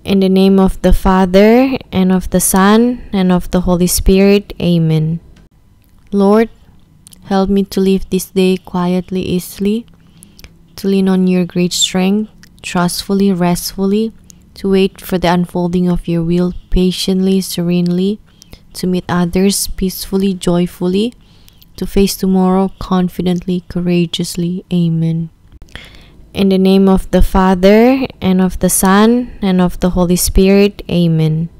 In the name of the Father, and of the Son, and of the Holy Spirit. Amen. Lord, help me to live this day quietly, easily, to lean on your great strength, trustfully, restfully, to wait for the unfolding of your will patiently, serenely, to meet others peacefully, joyfully, to face tomorrow confidently, courageously. Amen. In the name of the Father, and of the Son, and of the Holy Spirit. Amen.